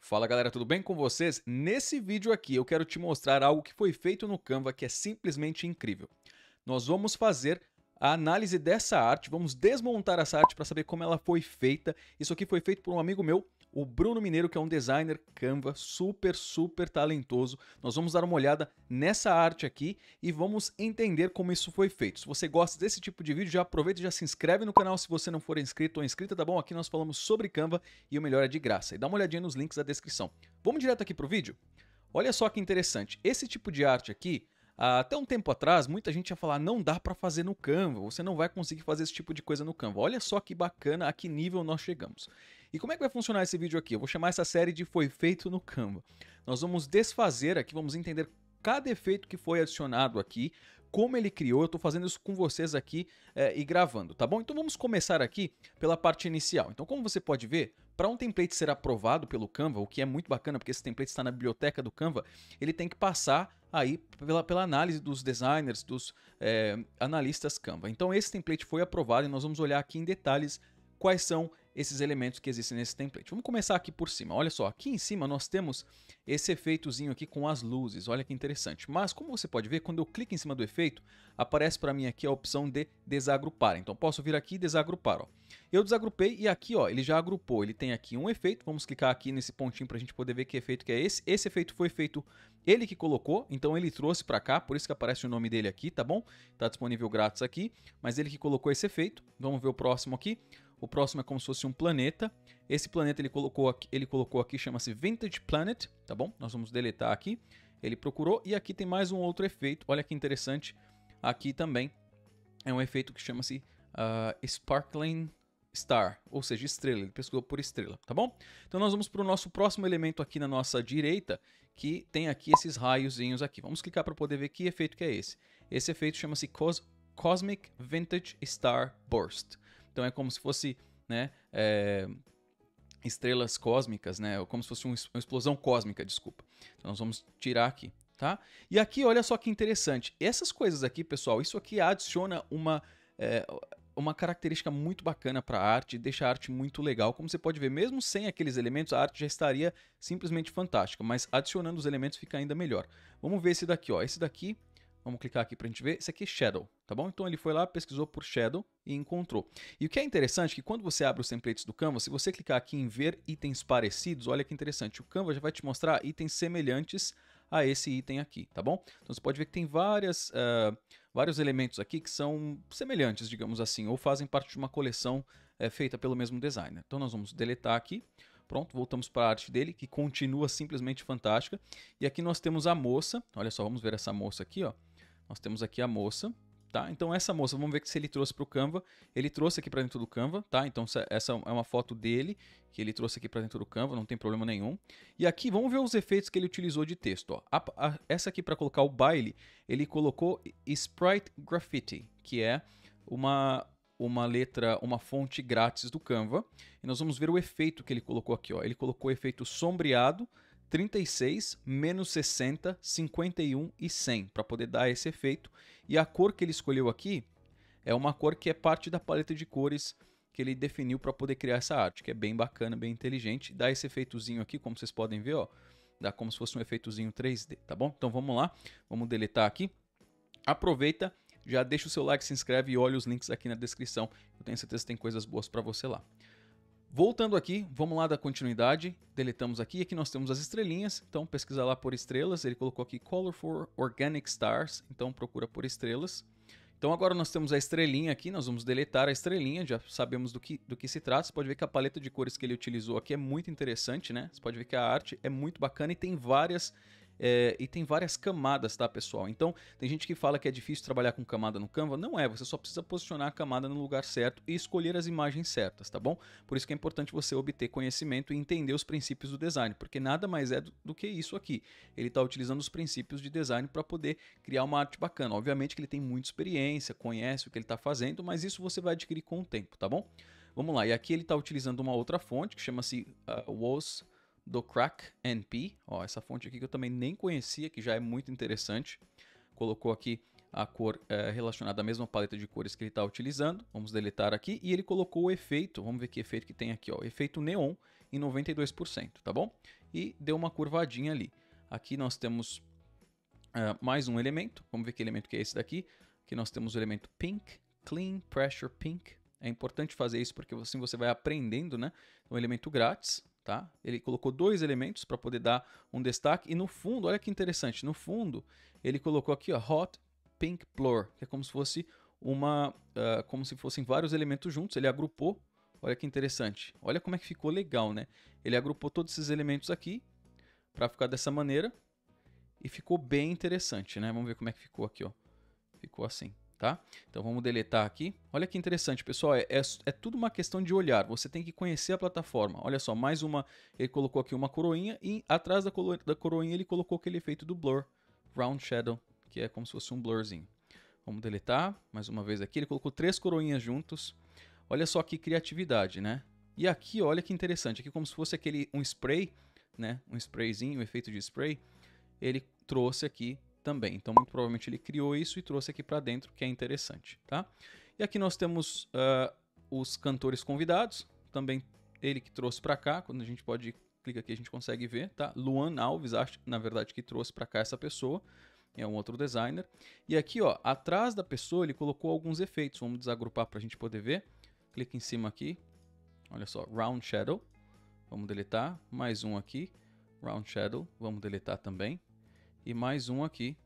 Fala galera, tudo bem com vocês? Nesse vídeo aqui eu quero te mostrar algo que foi feito no Canva que é simplesmente incrível. Nós vamos fazer a análise dessa arte, vamos desmontar essa arte para saber como ela foi feita. Isso aqui foi feito por um amigo meu, o Bruno Mineiro, que é um designer Canva super talentoso. Nós vamos dar uma olhada nessa arte aqui e vamos entender como isso foi feito. Se você gosta desse tipo de vídeo, já aproveita e já se inscreve no canal se você não for inscrito ou inscrita, tá bom? Aqui nós falamos sobre Canva e o melhor é de graça. E dá uma olhadinha nos links da descrição. Vamos direto aqui pro vídeo? Olha só que interessante, esse tipo de arte aqui, até um tempo atrás, muita gente ia falar, não dá para fazer no Canva, você não vai conseguir fazer esse tipo de coisa no Canva. Olha só que bacana, a que nível nós chegamos. E como é que vai funcionar esse vídeo aqui? Eu vou chamar essa série de Foi Feito no Canva. Nós vamos desfazer aqui, vamos entender cada efeito que foi adicionado aqui, como ele criou, eu estou fazendo isso com vocês aqui e gravando, tá bom? Então vamos começar aqui pela parte inicial. Então como você pode ver, para um template ser aprovado pelo Canva, o que é muito bacana, porque esse template está na biblioteca do Canva, ele tem que passar aí pela análise dos designers, dos analistas Canva. Então esse template foi aprovado e nós vamos olhar aqui em detalhes quais são esses elementos que existem nesse template. Vamos começar aqui por cima. Olha só, aqui em cima nós temos esse efeitozinho aqui com as luzes. Olha que interessante. Mas como você pode ver, quando eu clico em cima do efeito, aparece para mim aqui a opção de desagrupar. Então posso vir aqui e desagrupar. Ó. Eu desagrupei e aqui ó, ele já agrupou. Ele tem aqui um efeito. Vamos clicar aqui nesse pontinho para a gente poder ver que efeito que é esse. Esse efeito foi feito ele que colocou, então ele trouxe para cá, por isso que aparece o nome dele aqui, tá bom? Tá disponível grátis aqui, mas ele que colocou esse efeito. Vamos ver o próximo aqui. O próximo é como se fosse um planeta. Esse planeta ele colocou aqui, chama-se Vintage Planet, tá bom? Nós vamos deletar aqui. Ele procurou e aqui tem mais um outro efeito. Olha que interessante. Aqui também é um efeito que chama-se Sparkling Star, ou seja, estrela. Ele pesquisou por estrela, tá bom? Então nós vamos para o nosso próximo elemento aqui na nossa direita, que tem aqui esses raiozinhos aqui. Vamos clicar para poder ver que efeito que é esse. Esse efeito chama-se Cosmic Vintage Star Burst. Então é como se fosse, né, estrelas cósmicas, né, ou como se fosse uma explosão cósmica, desculpa. Então nós vamos tirar aqui, tá? E aqui, olha só que interessante. Essas coisas aqui, pessoal, isso aqui adiciona uma característica muito bacana para a arte, deixa a arte muito legal. Como você pode ver, mesmo sem aqueles elementos, a arte já estaria simplesmente fantástica, mas adicionando os elementos fica ainda melhor. Vamos ver esse daqui, ó. Esse daqui, vamos clicar aqui para a gente ver. Esse aqui é Shadow, tá bom? Então ele foi lá, pesquisou por Shadow e encontrou. E o que é interessante é que quando você abre os templates do Canva, se você clicar aqui em ver itens parecidos, olha que interessante, o Canva já vai te mostrar itens semelhantes a esse item aqui, tá bom? Então você pode ver que tem vários elementos aqui que são semelhantes, digamos assim, ou fazem parte de uma coleção feita pelo mesmo designer. Então nós vamos deletar aqui. Pronto, voltamos para a arte dele, que continua simplesmente fantástica. E aqui nós temos a moça. Olha só, vamos ver essa moça aqui, ó. Nós temos aqui a moça, tá? Então essa moça, vamos ver se ele trouxe para o Canva. Ele trouxe aqui para dentro do Canva, tá? Então essa é uma foto dele, que ele trouxe aqui para dentro do Canva, não tem problema nenhum. E aqui, vamos ver os efeitos que ele utilizou de texto, ó. Essa aqui para colocar o baile, ele colocou Sprite Graffiti, que é uma letra, uma fonte grátis do Canva. E nós vamos ver o efeito que ele colocou aqui, ó. Ele colocou o efeito sombreado, 36, menos 60, 51 e 100 para poder dar esse efeito. E a cor que ele escolheu aqui é uma cor que é parte da paleta de cores que ele definiu para poder criar essa arte, que é bem bacana, bem inteligente. Dá esse efeitozinho aqui, como vocês podem ver, ó, dá como se fosse um efeitozinho 3D, tá bom? Então vamos lá, vamos deletar aqui. Aproveita, já deixa o seu like, se inscreve e olha os links aqui na descrição. Eu tenho certeza que tem coisas boas para você lá. Voltando aqui, vamos lá dar continuidade, deletamos aqui, aqui nós temos as estrelinhas, então pesquisa lá por estrelas, ele colocou aqui Colorful Organic Stars, então procura por estrelas. Então agora nós temos a estrelinha aqui, nós vamos deletar a estrelinha, já sabemos do que se trata. Você pode ver que a paleta de cores que ele utilizou aqui é muito interessante, né? Você pode ver que a arte é muito bacana e tem várias camadas, tá, pessoal? Então, tem gente que fala que é difícil trabalhar com camada no Canva. Não é, você só precisa posicionar a camada no lugar certo e escolher as imagens certas, tá bom? Por isso que é importante você obter conhecimento e entender os princípios do design, porque nada mais é do que isso aqui. Ele está utilizando os princípios de design para poder criar uma arte bacana. Obviamente que ele tem muita experiência, conhece o que ele está fazendo, mas isso você vai adquirir com o tempo, tá bom? Vamos lá, e aqui ele está utilizando uma outra fonte que chama-se WOS do Crack NP, ó, essa fonte aqui que eu também nem conhecia, que já é muito interessante. Colocou aqui a cor relacionada à mesma paleta de cores que ele está utilizando. Vamos deletar aqui e ele colocou o efeito, vamos ver que efeito que tem aqui, ó, efeito neon em 92%, tá bom? E deu uma curvadinha ali. Aqui nós temos mais um elemento, vamos ver que elemento que é esse daqui. Aqui nós temos o elemento Pink, Clean Pressure Pink. É importante fazer isso porque assim você vai aprendendo, né? Um elemento grátis, tá? Ele colocou 2 elementos para poder dar um destaque. E no fundo, olha que interessante, no fundo ele colocou aqui, ó, Hot Pink Blur, que é como se fosse como se fossem vários elementos juntos. Ele agrupou, olha que interessante. Olha como é que ficou legal, né? Ele agrupou todos esses elementos aqui para ficar dessa maneira e ficou bem interessante, né? Vamos ver como é que ficou aqui, ó. Ficou assim, tá? Então vamos deletar aqui. Olha que interessante, pessoal. É tudo uma questão de olhar. Você tem que conhecer a plataforma. Olha só, mais uma. Ele colocou aqui uma coroinha e atrás da coroinha ele colocou aquele efeito do blur, round shadow, que é como se fosse um blurzinho. Vamos deletar mais uma vez aqui. Ele colocou 3 coroinhas juntos. Olha só que criatividade, né? E aqui, olha que interessante. Aqui como se fosse um spray, né? Um sprayzinho, um efeito de spray. Ele trouxe aqui também. Então, muito provavelmente ele criou isso e trouxe aqui para dentro, que é interessante, tá? E aqui nós temos os cantores convidados. Também ele que trouxe para cá. Quando a gente clica aqui, a gente consegue ver, tá? Luan Alves, acho, na verdade, que trouxe para cá essa pessoa. É um outro designer. E aqui, ó, atrás da pessoa, ele colocou alguns efeitos. Vamos desagrupar para a gente poder ver. Clica em cima aqui. Olha só, Round Shadow. Vamos deletar. Mais um aqui. Round Shadow. Vamos deletar também. E mais um aqui.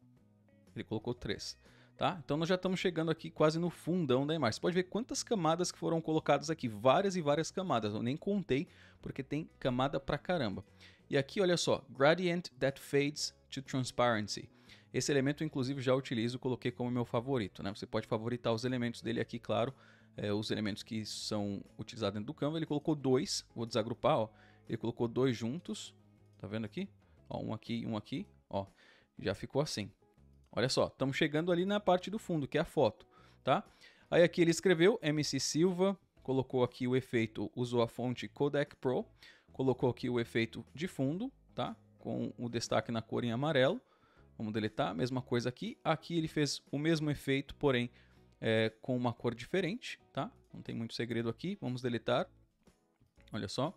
Ele colocou 3. Tá? Então nós já estamos chegando aqui quase no fundão da imagem. Você pode ver quantas camadas que foram colocadas aqui. Várias e várias camadas. Eu nem contei porque tem camada pra caramba. E aqui, olha só. Gradient that fades to transparency. Esse elemento, inclusive, já utilizo, coloquei como meu favorito, né? Você pode favoritar os elementos dele aqui, claro, os elementos que são utilizados dentro do Canva. Ele colocou 2, vou desagrupar, ó. Ele colocou 2 juntos, tá vendo aqui? Ó, um aqui, ó, já ficou assim. Olha só, estamos chegando ali na parte do fundo, que é a foto, tá? Aí aqui ele escreveu MC Silva, colocou aqui o efeito, usou a fonte Codec Pro, colocou aqui o efeito de fundo, tá? Com o destaque na cor em amarelo. Vamos deletar, mesma coisa aqui. Aqui ele fez o mesmo efeito, porém com uma cor diferente, tá? Não tem muito segredo aqui. Vamos deletar. Olha só.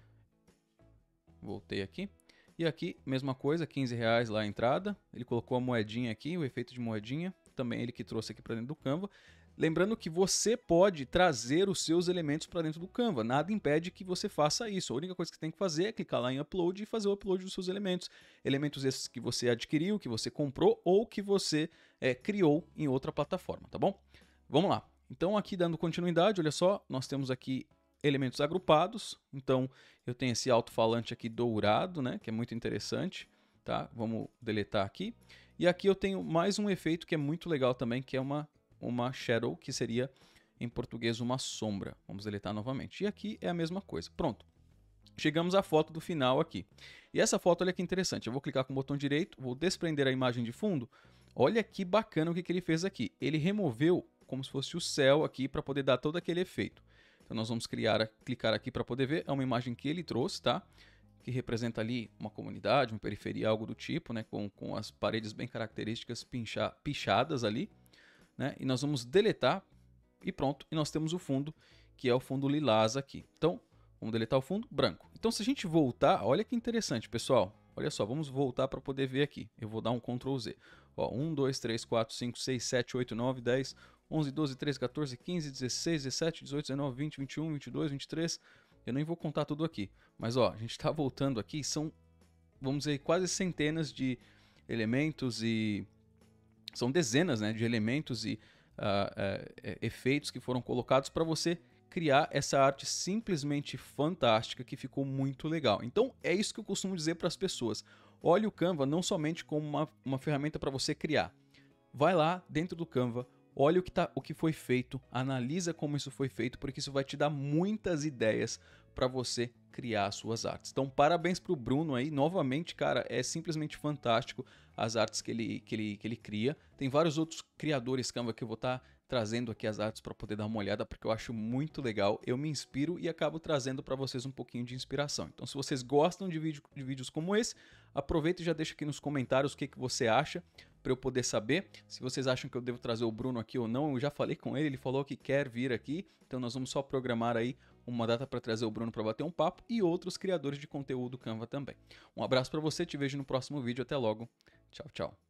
Voltei aqui. E aqui, mesma coisa, R$15 lá a entrada. Ele colocou a moedinha aqui, o efeito de moedinha. Também ele que trouxe aqui para dentro do Canva. Lembrando que você pode trazer os seus elementos para dentro do Canva. Nada impede que você faça isso. A única coisa que você tem que fazer é clicar lá em Upload e fazer o upload dos seus elementos. Elementos esses que você adquiriu, que você comprou ou que você criou em outra plataforma, tá bom? Vamos lá. Então aqui dando continuidade, olha só, nós temos aqui elementos agrupados. Então eu tenho esse alto-falante aqui dourado, né, que é muito interessante, tá? Vamos deletar aqui. E aqui eu tenho mais um efeito que é muito legal também, que é uma shadow, que seria em português uma sombra. Vamos deletar novamente. E aqui é a mesma coisa. Pronto. Chegamos à foto do final aqui. E essa foto, olha que interessante. Eu vou clicar com o botão direito, vou desprender a imagem de fundo. Olha que bacana o que ele fez aqui. Ele removeu como se fosse o céu aqui para poder dar todo aquele efeito. Então nós vamos clicar aqui para poder ver. É uma imagem que ele trouxe, tá? Que representa ali uma comunidade, uma periferia, algo do tipo, né? Com as paredes bem características pichadas ali. Né? E nós vamos deletar e pronto. E nós temos o fundo, que é o fundo lilás aqui. Então, vamos deletar o fundo branco. Então, se a gente voltar, olha que interessante, pessoal. Olha só, vamos voltar para poder ver aqui. Eu vou dar um Ctrl Z. Ó, 1, 2, 3, 4, 5, 6, 7, 8, 9, 10, 11, 12, 13, 14, 15, 16, 17, 18, 19, 20, 21, 22, 23. Eu nem vou contar tudo aqui. Mas ó, a gente está voltando aqui. São, vamos dizer, quase centenas de elementos e... São dezenas, né, de elementos e efeitos que foram colocados para você criar essa arte simplesmente fantástica que ficou muito legal. Então é isso que eu costumo dizer para as pessoas. Olhe o Canva não somente como uma ferramenta para você criar. Vai lá dentro do Canva, olha o que foi feito, analisa como isso foi feito, porque isso vai te dar muitas ideias para você criar as suas artes. Então parabéns para o Bruno aí, novamente, cara, é simplesmente fantástico as artes que ele cria. Tem vários outros criadores Canva que eu vou estar trazendo aqui as artes para poder dar uma olhada, porque eu acho muito legal, eu me inspiro e acabo trazendo para vocês um pouquinho de inspiração. Então se vocês gostam de vídeos como esse, aproveita e já deixa aqui nos comentários o que você acha, para eu poder saber. Se vocês acham que eu devo trazer o Bruno aqui ou não, eu já falei com ele, ele falou que quer vir aqui, então nós vamos só programar aí uma data para trazer o Bruno para bater um papo e outros criadores de conteúdo Canva também. Um abraço para você, te vejo no próximo vídeo, até logo. Tchau, tchau.